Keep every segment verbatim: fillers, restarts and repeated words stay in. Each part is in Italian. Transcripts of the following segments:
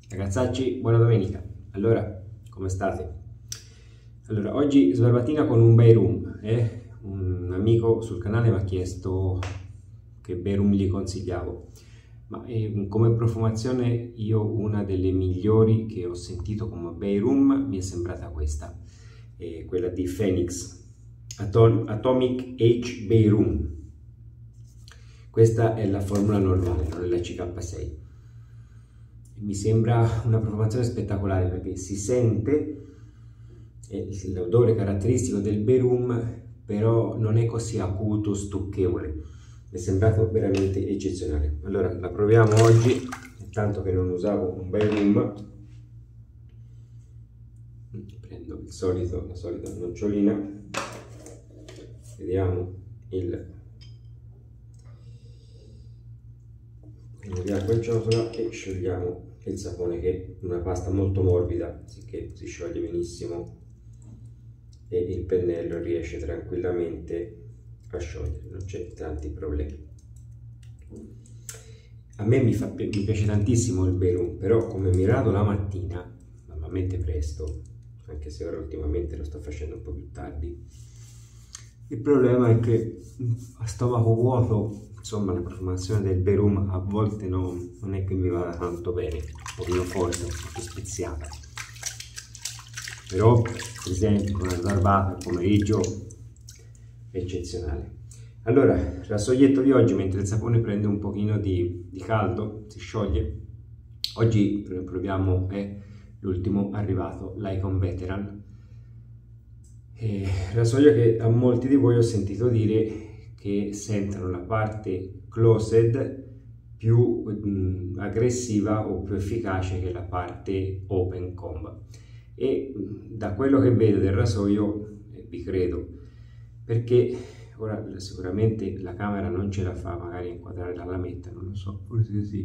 Ragazzacci, buona domenica. Allora, come state? Allora, oggi sbarbatina con un bei rum. Eh? Un amico sul canale mi ha chiesto che bei rum gli consigliavo. Ma eh, come profumazione io una delle migliori che ho sentito come bei rum mi è sembrata questa. Eh, quella di Phoenix, Atom Atomic H Bay Rum. Questa è la formula normale, non è la C K sei. Mi sembra una profumazione spettacolare perché si sente l'odore caratteristico del bay rum, però non è così acuto, stucchevole. Mi è sembrato veramente eccezionale. Allora la proviamo oggi, tanto che non usavo un bay rum. Prendo il solito, la solita nocciolina, vediamo il di acqua in ciotola e sciogliamo il sapone, che è una pasta molto morbida, sicché si scioglie benissimo e il pennello riesce tranquillamente a sciogliere, non c'è tanti problemi. A me mi, fa, mi piace tantissimo il bay rum, però come mi rado la mattina, normalmente presto, anche se ora ultimamente lo sto facendo un po' più tardi, il problema è che a stomaco vuoto, insomma, la profumazione del bay rum a volte non, non è che mi vada tanto bene, un pochino forte, un po' più speziata. Però, per esempio, con la sbarbata al pomeriggio è eccezionale. Allora, il rassoietto di oggi, mentre il sapone prende un pochino di, di caldo, si scioglie, oggi proviamo eh, l'ultimo arrivato, l'Icon Veteran. Eh, rasoio che a molti di voi ho sentito dire che sentono la parte closed più mh, aggressiva o più efficace che la parte open comb, e mh, da quello che vedo del rasoio eh, vi credo, perché ora sicuramente la camera non ce la fa magari a inquadrare la lametta, non lo so, forse sì,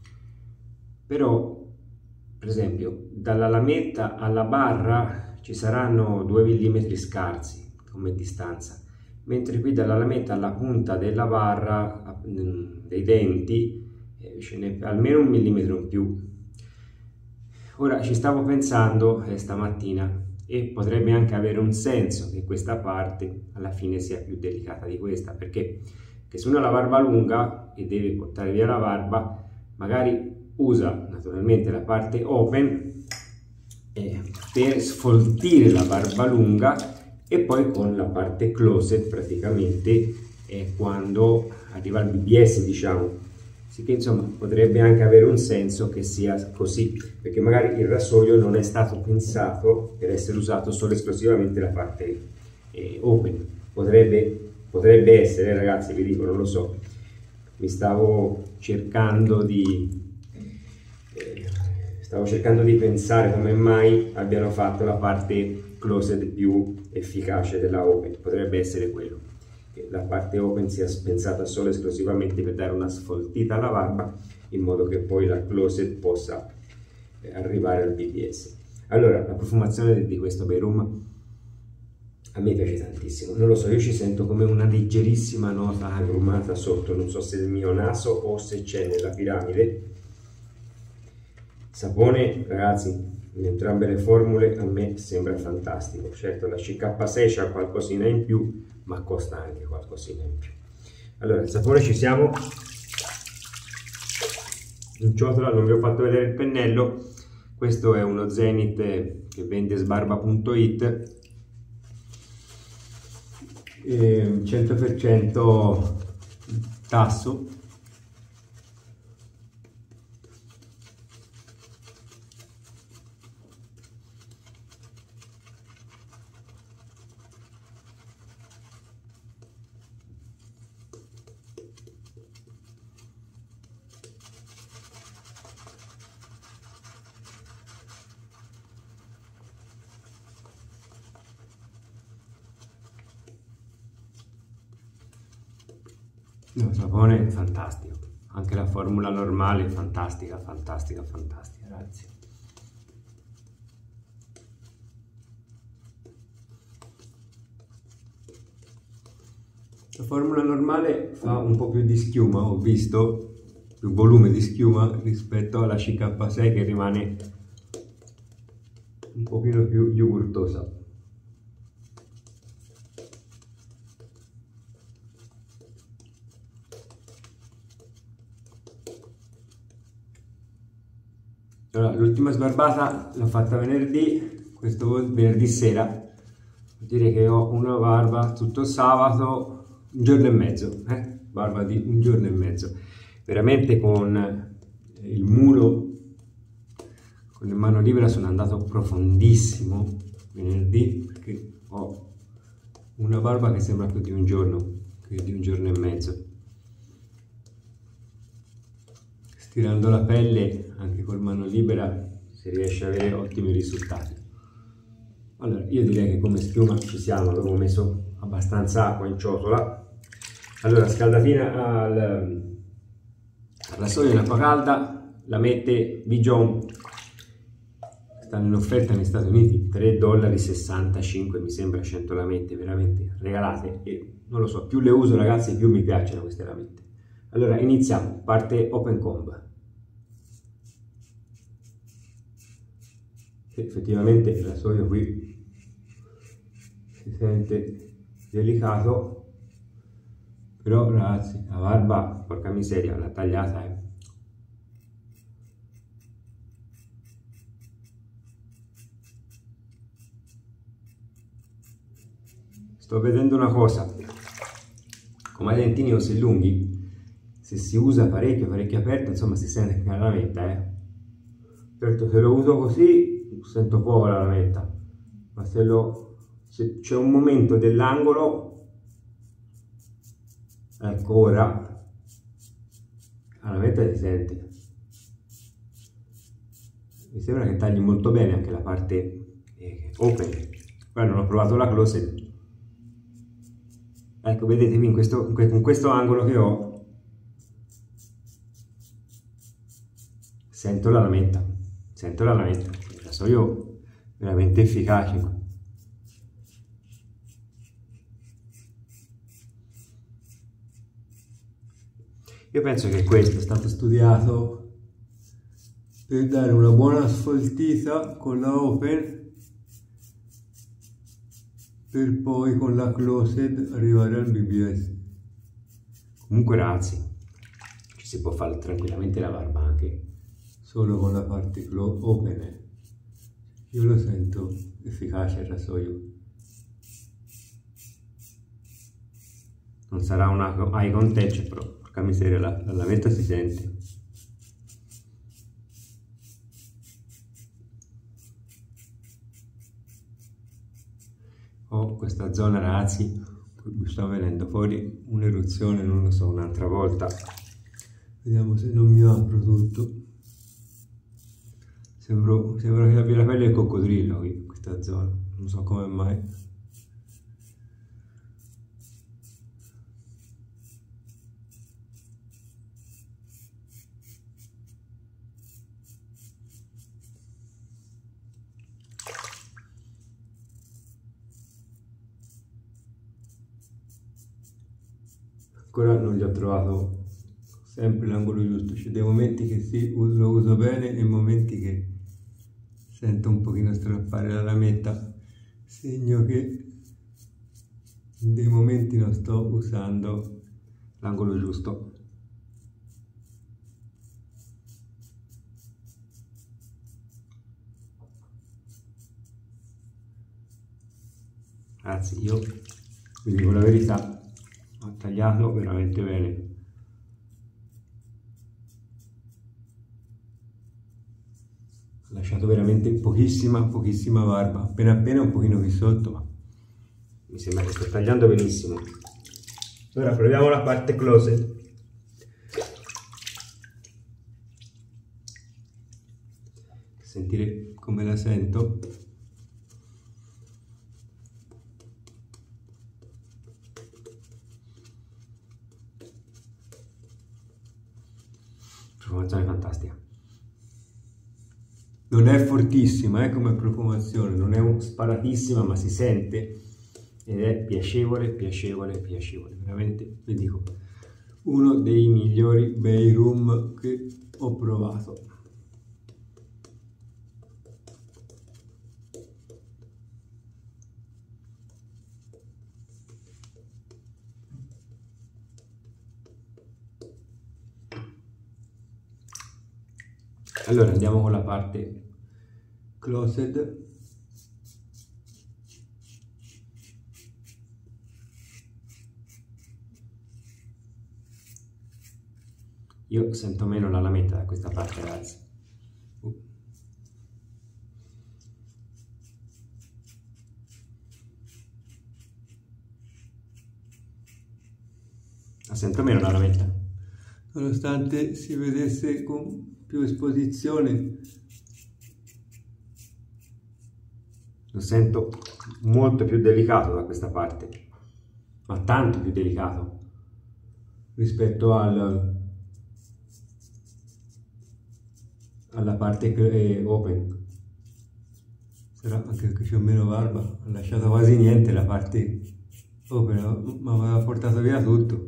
però per esempio dalla lametta alla barra ci saranno due millimetri scarsi come distanza, mentre qui dalla lametta alla punta della barra dei denti eh, ce n'è almeno un millimetro in più. Ora ci stavo pensando eh, stamattina, e potrebbe anche avere un senso che questa parte alla fine sia più delicata di questa, perché che se uno ha la barba lunga e deve portare via la barba, magari usa naturalmente la parte open eh, per sfoltire la barba lunga, e poi con la parte closed praticamente eh, quando arriva al B B S, diciamo. Sì, che insomma potrebbe anche avere un senso che sia così, perché magari il rasoio non è stato pensato per essere usato solo esclusivamente la parte eh, open. Potrebbe, potrebbe essere, ragazzi, vi dico, non lo so. Mi stavo cercando di eh, stavo cercando di pensare come mai abbiano fatto la parte closed più efficace della open. Potrebbe essere quello, che la parte open sia pensata solo esclusivamente per dare una sfoltita alla barba, in modo che poi la closed possa eh, arrivare al B B S. Allora, la profumazione di questo bay rum a me piace tantissimo, non lo so, io ci sento come una leggerissima nota agrumata sotto, non so se è il mio naso o se c'è nella piramide. Sapone, ragazzi, in entrambe le formule a me sembra fantastico. Certo, la C K sei c'ha qualcosina in più, ma costa anche qualcosina in più. Allora, il sapore ci siamo. In ciotola non vi ho fatto vedere il pennello. Questo è uno Zenith che vende sbarba punto it, cento per cento tasso. Il sapone è fantastico, anche la formula normale è fantastica, fantastica, fantastica, ragazzi. La formula normale fa un po' più di schiuma, ho visto, più volume di schiuma rispetto alla C K sei che rimane un pochino più yogurtosa. Allora, l'ultima sbarbata l'ho fatta venerdì, questo venerdì sera, vuol dire che ho una barba tutto il sabato, un giorno e mezzo, eh? Barba di un giorno e mezzo, veramente con il mulo, con le mani libere sono andato profondissimo venerdì, perché ho una barba che sembra più di un giorno, più di un giorno e mezzo. Stirando la pelle anche col mano libera si riesce ad avere ottimi risultati. Allora, io direi che come schiuma ci siamo, avevo messo abbastanza acqua in ciotola. Allora, scaldatina al, al rasoio in acqua calda, la mette Bijon, stanno in offerta negli Stati Uniti, tre dollari e sessantacinque mi sembra, cento lamette, veramente regalate, e non lo so, più le uso ragazzi più mi piacciono queste lamette. Allora iniziamo, parte Open Comb. Effettivamente il rasoio qui si sente delicato, però ragazzi la barba, porca miseria, l'ha tagliata, eh. Sto vedendo una cosa, come i dentini così lunghi, se si usa parecchio, parecchio aperto, insomma si sente che la lametta, eh. Certo, se lo uso così sento poco la lametta, ma se lo se c'è un momento dell'angolo, ecco ora la lametta si sente. Mi sembra che tagli molto bene anche la parte eh, open. Poi non ho provato la closet. Ecco, vedete qui in questo, in questo angolo che ho sento la lametta, sento la lametta, il rasoio veramente efficace. Io penso che questo è stato studiato per dare una buona sfoltita con la open, per poi con la closet arrivare al B B S. Comunque ragazzi, ci si può fare tranquillamente la barba anche solo con la parte open. Io lo sento efficace il rasoio. Non sarà una eye contact, però porca miseria, la, la lametta si sente. Ho questa zona ragazzi, mi sta venendo fuori un'eruzione, non lo so, un'altra volta. Vediamo se non mi apro tutto. Sembro, sembra che abbia la pelle del coccodrillo qui, in questa zona, non so come mai. Ancora non gli ho trovato sempre l'angolo giusto, c'è dei momenti che sì, lo uso bene e momenti che sento un pochino strappare la lametta, segno che in dei momenti non sto usando l'angolo giusto. Anzi, io vi dico la verità, ho tagliato veramente bene. Ho lasciato veramente pochissima, pochissima barba, appena appena un pochino qui sotto, ma mi sembra che sto tagliando benissimo. Ora proviamo la parte closet. Sentire come la sento. Profumazione fantastica. Non è fortissima eh, come profumazione, non è sparatissima, ma si sente ed è piacevole, piacevole, piacevole. Veramente, vi dico, uno dei migliori bay room che ho provato. Allora andiamo con la parte closet. Io sento meno la lametta da questa parte, ragazzi. Uh. La sento meno la lametta. Nonostante si vedesse con più esposizione, lo sento molto più delicato da questa parte, ma tanto più delicato rispetto al alla parte open. Sarà anche perché c'ho meno barba, ho lasciato quasi niente la parte open, ma mi aveva portato via tutto.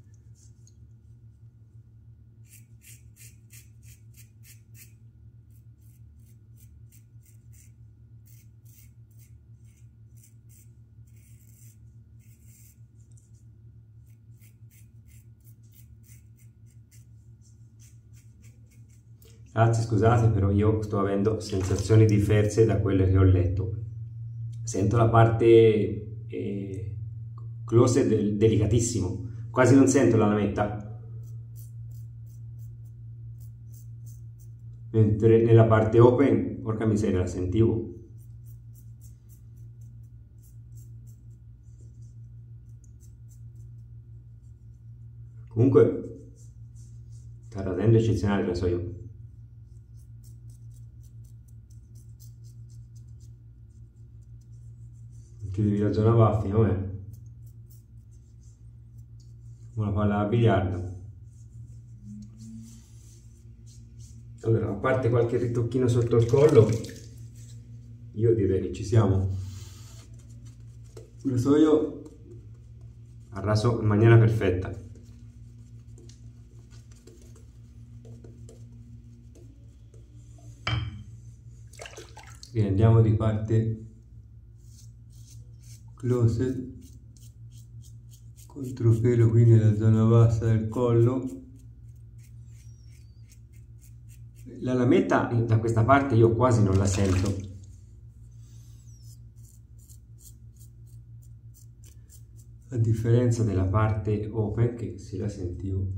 Ragazzi, scusate, però io sto avendo sensazioni diverse da quelle che ho letto. Sento la parte eh, closet del, delicatissimo, quasi non sento la lametta, mentre nella parte open, porca miseria, la sentivo. Comunque sta radendo eccezionale, lo so io. Chiudevi la zona baffi, no? Una palla da biliardo. Allora, a parte qualche ritocchino sotto il collo, io direi che ci siamo. Lo so io, ha raso in maniera perfetta. Quindi andiamo di parte closet, controfelo qui nella zona bassa del collo. La lametta da questa parte io quasi non la sento, a differenza della parte open che se la sentivo.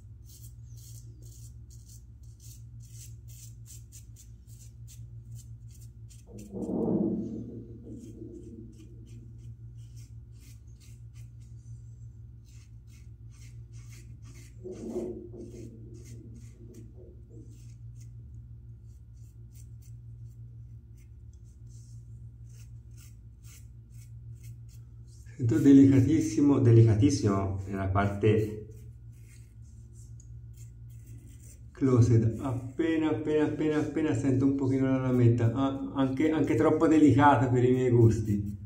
Sento delicatissimo, delicatissimo nella parte closet, appena appena appena appena sento un pochino la lametta, ah, anche, anche troppo delicata per i miei gusti.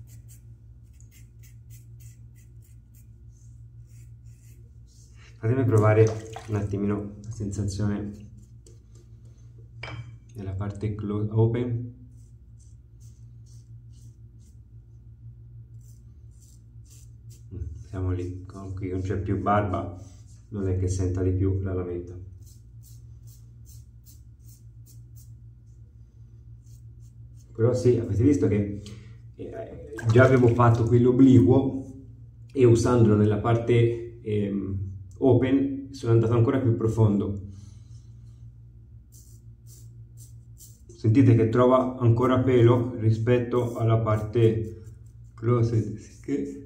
Fatemi provare un attimino la sensazione nella parte close, open. Siamo lì, qui non c'è più barba, non è che senta di più la lametta. Però sì, avete visto che eh, già avevo fatto quell'obliquo e usandolo nella parte eh, open sono andato ancora più profondo. Sentite che trova ancora pelo rispetto alla parte closet, che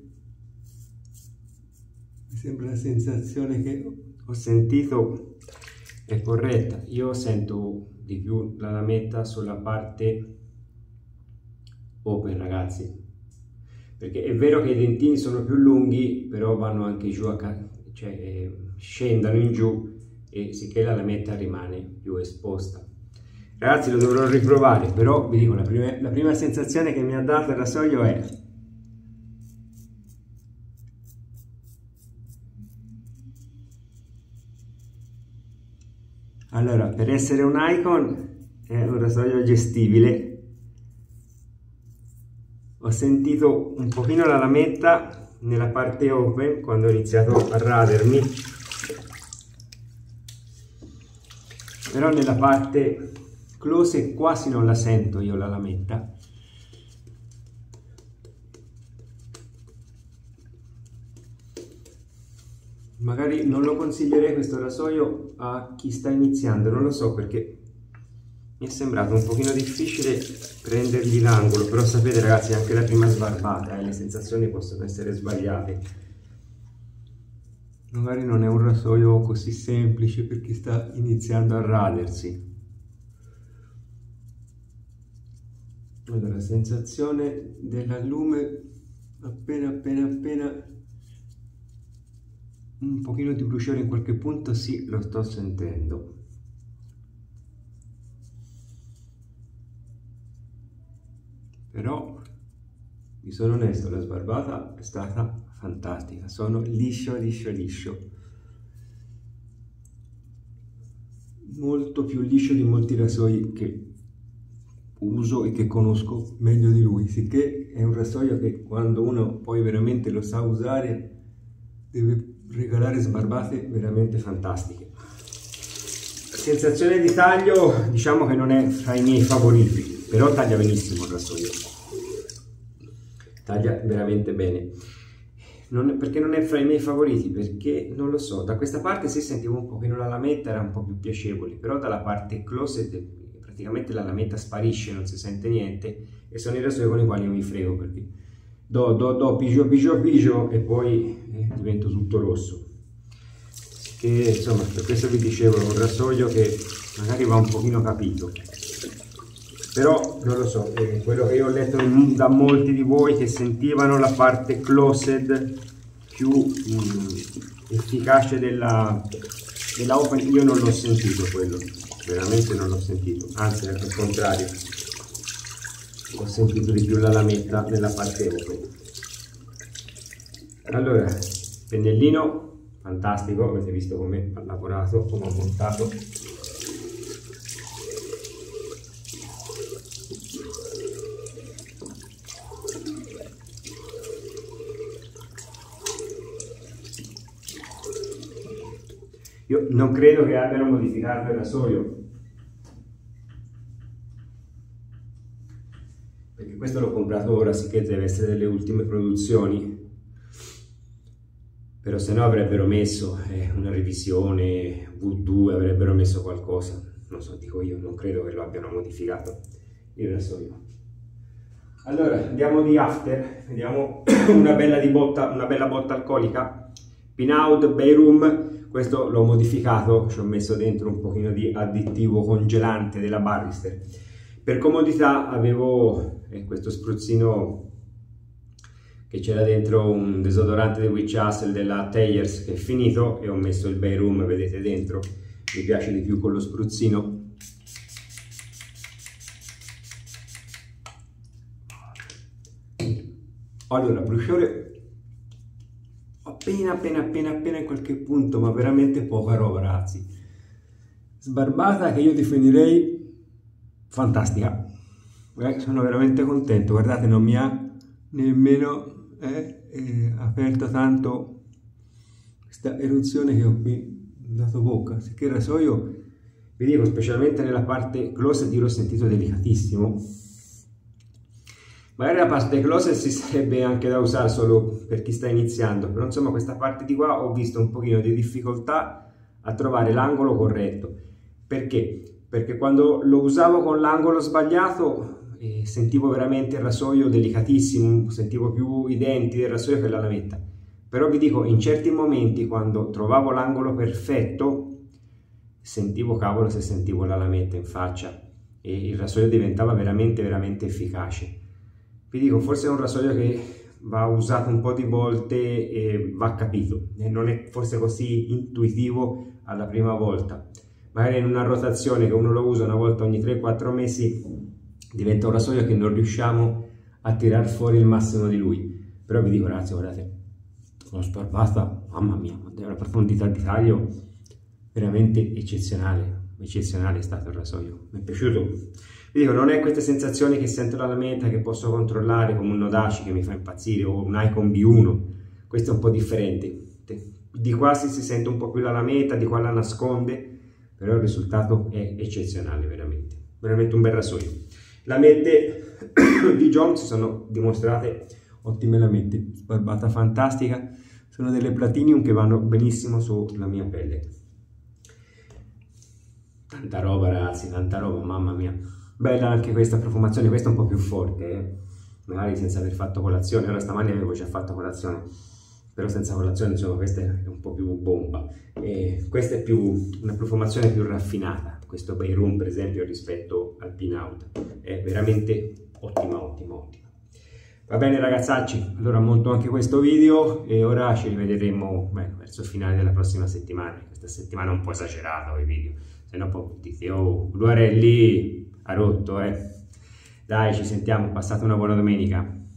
mi sembra la sensazione che ho sentito è corretta. Io sento di più la lametta sulla parte open, ragazzi, perché è vero che i dentini sono più lunghi, però vanno anche giù, a cioè eh, scendono in giù, e sicché la lametta rimane più esposta. Ragazzi, lo dovrò riprovare, però vi dico, la prima, la prima sensazione che mi ha dato il rasoio è Allora, per essere un Icon è un rasoio gestibile. Ho sentito un pochino la lametta nella parte open quando ho iniziato a radermi, però nella parte close quasi non la sento io la lametta. Magari non lo consiglierei questo rasoio a chi sta iniziando, non lo so, perché mi è sembrato un pochino difficile prendergli l'angolo, però sapete ragazzi, anche la prima sbarbata, eh, le sensazioni possono essere sbagliate. Magari non è un rasoio così semplice per chi sta iniziando a radersi. Allora, sensazione dell'allume appena appena appena un pochino di bruciore in qualche punto, sì, lo sto sentendo. Però vi sono onesto, la sbarbata è stata fantastica, sono liscio liscio liscio, molto più liscio di molti rasoi che uso e che conosco meglio di lui, sicché è un rasoio che quando uno poi veramente lo sa usare deve regalare sbarbate veramente fantastiche. Sensazione di taglio, diciamo che non è fra i miei favoriti, però taglia benissimo il rasoio, taglia veramente bene. Non è, perché non è fra i miei favoriti? Perché non lo so, da questa parte si sentivo un pochino la lametta, era un po' più piacevole, però dalla parte closet praticamente la lametta sparisce, non si sente niente, e sono i rasoi con i quali io mi frego, perché do do do pigio pigio pigio e poi eh, divento tutto rosso. Che insomma, per questo vi dicevo, è un rasoio che magari va un pochino capito, però non lo so, eh, quello che io ho letto da molti di voi che sentivano la parte closed più mh, efficace della, della open, io non l'ho sentito quello, veramente non l'ho sentito, anzi al contrario, ho sentito di più la lametta nella parte open. Allora, pennellino fantastico, avete visto come ho lavorato, come ho montato. Io non credo che abbiano modificato il rasoio, perché questo l'ho comprato ora, sì che deve essere delle ultime produzioni, però se no avrebbero messo eh, una revisione V due, avrebbero messo qualcosa, non so, dico io, non credo che lo abbiano modificato il rasoio. Allora andiamo di after, vediamo una bella, di botta, una bella botta alcolica, Pinaud Bayroom. Questo l'ho modificato, ci ho messo dentro un pochino di additivo congelante della Barrister. Per comodità avevo eh, questo spruzzino che c'era dentro, un desodorante di Witch Hazel della Teyers che è finito, e ho messo il Bayroom, vedete dentro, mi piace di più con lo spruzzino. Allora, bruciore appena appena appena appena in qualche punto, ma veramente poca roba ragazzi. Sbarbata che io definirei fantastica, eh, sono veramente contento, guardate, non mi ha nemmeno eh, eh, aperto tanto questa eruzione che ho qui dato bocca, sicché il rasoio, vi dico, specialmente nella parte closet io l'ho sentito delicatissimo. Magari la parte closet si sarebbe anche da usare solo per chi sta iniziando, però insomma questa parte di qua ho visto un pochino di difficoltà a trovare l'angolo corretto. Perché? Perché quando lo usavo con l'angolo sbagliato eh, sentivo veramente il rasoio delicatissimo, sentivo più i denti del rasoio che la lametta. Però vi dico, in certi momenti quando trovavo l'angolo perfetto sentivo, cavolo, se sentivo la lametta in faccia, e il rasoio diventava veramente veramente efficace. Vi dico, forse è un rasoio che va usato un po' di volte e va capito, e non è forse così intuitivo alla prima volta. Magari in una rotazione che uno lo usa una volta ogni tre quattro mesi diventa un rasoio che non riusciamo a tirar fuori il massimo di lui. Però vi dico ragazzi, guardate, l'ho sbarbata, mamma mia, una profondità di taglio veramente eccezionale. eccezionale è stato il rasoio, mi è piaciuto. Vi dico, non è queste sensazioni che sento dalla lametta che posso controllare come un Nodaci che mi fa impazzire o un Icon B uno, questo è un po' differente. Di qua si, si sente un po' più la lametta, di qua la nasconde, però il risultato è eccezionale, veramente, veramente un bel rasoio. Lamette di John si sono dimostrate ottime lamette, sbarbata fantastica, sono delle Platinum che vanno benissimo sulla mia pelle. Tanta roba ragazzi, tanta roba, mamma mia. Bella anche questa profumazione, questa è un po' più forte, eh? Magari senza aver fatto colazione, ora stamani avevo già fatto colazione, però senza colazione insomma questa è un po' più bomba. E questa è più una profumazione più raffinata, questo Bay Room per esempio rispetto al Pinout, è veramente ottima, ottima, ottima. Va bene ragazzacci, allora monto anche questo video e ora ci rivedremo beh, verso il finale della prossima settimana. Questa settimana è un po' esagerato i video, se no poi dite, oh, Luarelli ha rotto, eh. Dai, ci sentiamo, passate una buona domenica.